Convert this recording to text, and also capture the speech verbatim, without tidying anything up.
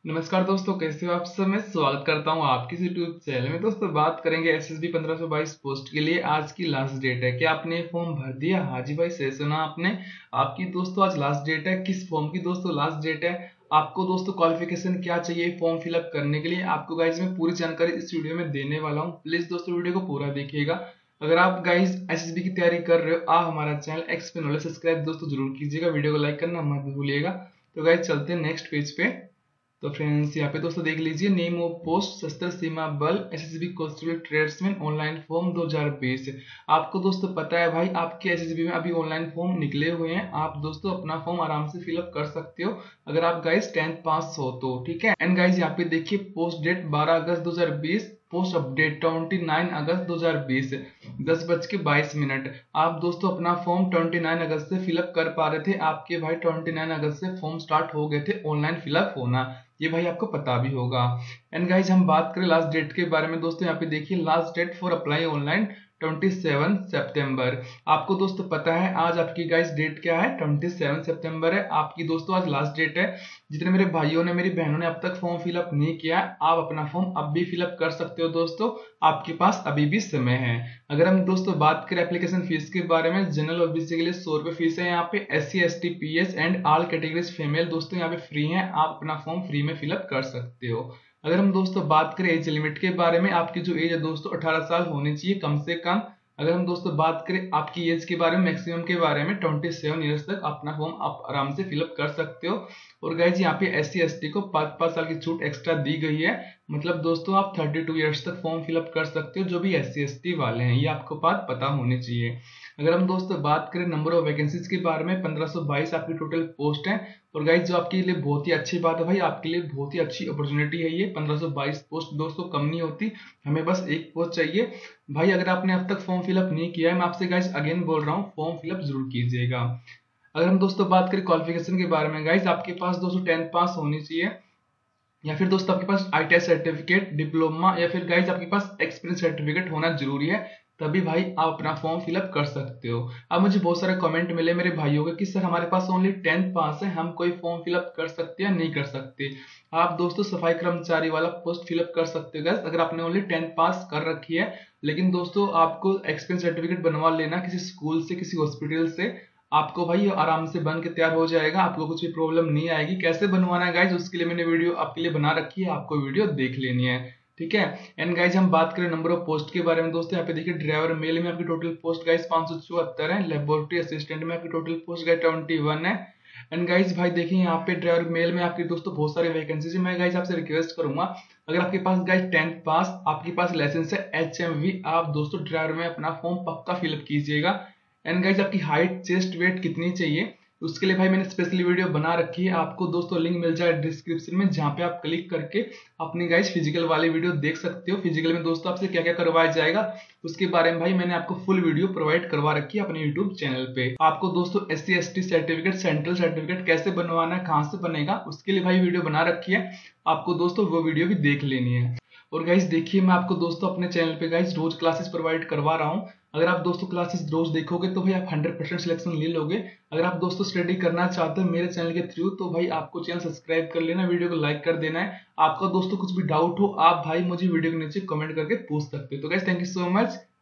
नमस्कार दोस्तों, कैसे हो आप सब। मैं स्वागत करता हूं आपके यूट्यूब चैनल में। दोस्तों बात करेंगे एसएसबी पंद्रह सौ बाईस पोस्ट के लिए। आज की लास्ट डेट है। क्या आपने फॉर्म भर दिया? हाँ जी भाई, सही सुना आपने। आपकी दोस्तों आज लास्ट डेट है। किस फॉर्म की दोस्तों लास्ट डेट है? आपको दोस्तों क्वालिफिकेशन क्या चाहिए फॉर्म फिलअप करने के लिए, आपको गाइज मैं पूरी जानकारी इस वीडियो में देने वाला हूँ। प्लीज दोस्तों वीडियो को पूरा देखिएगा। अगर आप गाइज एसएसबी की तैयारी कर रहे हो, आप हमारा चैनल एक्सप्लेन नॉलेज सब्सक्राइब दोस्तों जरूर कीजिएगा। वीडियो को लाइक करना मत भूलिएगा। तो गाइज चलते हैं नेक्स्ट पेज पे। तो फ्रेंड्स यहाँ पे दोस्तों देख लीजिए, name of post Sashastra Seema Bal SSB constable tradesman online form दो हज़ार बीस। आपको दोस्तों पता है भाई, आपके एसएसबी में अभी ऑनलाइन फॉर्म निकले हुए हैं। आप दोस्तों अपना फॉर्म आराम से फिलअप कर सकते हो अगर आप गाइस टेंथ पास हो तो, ठीक है। एंड गाइस यहाँ पे देखिए, पोस्ट डेट बारह अगस्त दो हज़ार बीस, पोस्ट अपडेट उनतीस अगस्त दो हज़ार बीस, दस बज के बाईस मिनट। आप दोस्तों अपना फॉर्म उनतीस अगस्त से फिलअप कर पा रहे थे। आपके भाई उनतीस अगस्त से फॉर्म स्टार्ट हो गए थे ऑनलाइन फिलअप होना, ये भाई आपको पता भी होगा। एंड गाइज हम बात करें लास्ट डेट के बारे में दोस्तों, यहाँ पे देखिए last date for apply online सत्ताईस सितंबर। आपको दोस्तों पता है आज आपकी गाइस डेट क्या है? सत्ताईस सितंबर है आपकी दोस्तों आज लास्ट डेट है। जितने मेरे भाइयों ने मेरी बहनों ने अब तक फॉर्म फिलअप नहीं किया, आप अपना फॉर्म अब भी फिलअप कर सकते हो दोस्तों, आपके पास अभी भी समय है। अगर हम दोस्तों बात करें एप्लीकेशन फीस के बारे में, जनरल ओबीसी के लिए सौ रुपए फीस है यहाँ पे। S C S T P S and all categories female दोस्तों यहाँ पे फ्री है, आप अपना फॉर्म फ्री में फिलअप कर सकते हो। अगर हम दोस्तों बात करें एज लिमिट के बारे में, आपकी जो एज है दोस्तों अठारह साल होनी चाहिए कम से कम। अगर हम दोस्तों बात करें आपकी एज के बारे में, मैक्सिमम के बारे में, सत्ताईस इयर्स तक अपना फॉर्म आप आराम से फिलअप कर सकते हो। और गाइज यहाँ पे एस सी एस टी को पाँच पाँच साल की छूट एक्स्ट्रा दी गई है। मतलब दोस्तों आप बत्तीस इयर्स तक फॉर्म फिलअप कर सकते हो जो भी एस सी एस टी वाले हैं, ये आपको बात पता होनी चाहिए। अगर हम दोस्तों बात करें नंबर ऑफ वैकेंसीज के बारे में, पंद्रह सौ बाईस आपकी टोटल पोस्ट है। और गाइज जो आपके लिए बहुत ही अच्छी बात है भाई, आपके लिए बहुत ही अच्छी अपॉर्चुनिटी है ये। पंद्रह सौ बाईस पोस्ट दोस्तों कम नहीं होती, हमें बस एक पोस्ट चाहिए भाई। अगर आपने अब तक फॉर्म फिलअप नहीं किया है, मैं आपसे गाइज अगेन बोल रहा हूँ, फॉर्म फिलअप जरूर कीजिएगा। अगर हम दोस्तों बात करें क्वालिफिकेशन के बारे में गाइज, आपके पास दोस्तों टेंथ पास होनी चाहिए, या फिर दोस्तों आपके पास I T I certificate, diploma, या फिर गाइज आपके पास एक्सपीरियंस सर्टिफिकेट होना जरूरी है, तभी भाई आप अपना फॉर्म फिलअप कर सकते हो। अब मुझे बहुत सारे कमेंट मिले मेरे भाइयों के कि सर हमारे पास ओनली टेंथ पास है, हम कोई फॉर्म फिलअप कर सकते हैं या नहीं कर सकते। आप दोस्तों सफाई कर्मचारी वाला पोस्ट फिलअप कर सकते हो अगर आपने ओनली टेंथ पास कर रखी है। लेकिन दोस्तों आपको एक्सपीरियंस सर्टिफिकेट बनवा लेना किसी स्कूल से, किसी हॉस्पिटल से, आपको भाई आराम से बन के तैयार हो जाएगा, आपको कुछ भी प्रॉब्लम नहीं आएगी। कैसे बनवाना है गाइज, उसके लिए मैंने वीडियो आपके लिए बना रखी है, आपको वीडियो देख लेनी है, ठीक है। एंड गाइज हम बात करें नंबर ऑफ पोस्ट के बारे में दोस्तों, यहाँ पे देखिए ड्राइवर मेल में आपकी टोटल पोस्ट गाइज पांच सौ चौहत्तर है। लेबोरेटरी असिस्टेंट में आपकी टोटल पोस्ट गाइज इक्कीस है। एंड गाइज भाई देखिए यहाँ पे ड्राइवर मेल में आपकी दोस्तों बहुत सारे वैकेंसीज है। मैं गाइज आपसे रिक्वेस्ट करूंगा, अगर आपके पास गाइज टेंथ पास, आपके पास लाइसेंस है एच एम वी, आप दोस्तों ड्राइवर में अपना फॉर्म पक्का फिलअप कीजिएगा। एंड गाइज आपकी हाइट, चेस्ट, वेट कितनी चाहिए, उसके लिए भाई मैंने स्पेशली वीडियो बना रखी है, आपको दोस्तों लिंक मिल जाए डिस्क्रिप्शन में, जहां पे आप क्लिक करके अपनी गाइज फिजिकल वाली वीडियो देख सकते हो। फिजिकल में दोस्तों आपसे क्या क्या करवाया जाएगा उसके बारे में भाई मैंने आपको फुल वीडियो प्रोवाइड करवा रखी है अपने यूट्यूब चैनल पे। आपको दोस्तों S C S T certificate, central certificate कैसे बनवाना है, कहां से बनेगा, उसके लिए भाई वीडियो बना रखी है, आपको दोस्तों वो वीडियो भी देख लेनी है। और गाइज देखिए, मैं आपको दोस्तों अपने चैनल पे गाइज रोज क्लासेस प्रोवाइड करवा रहा हूँ। अगर आप दोस्तों क्लासेस रोज देखोगे तो भाई आप हंड्रेड परसेंट सिलेक्शन ले लोगे। अगर आप दोस्तों स्टडी करना चाहते हो मेरे चैनल के थ्रू, तो भाई आपको चैनल सब्सक्राइब कर लेना, वीडियो को लाइक कर देना है। आपका दोस्तों कुछ भी डाउट हो, आप भाई मुझे वीडियो के नीचे कमेंट करके पूछ सकते हो। तो guys thank you so much.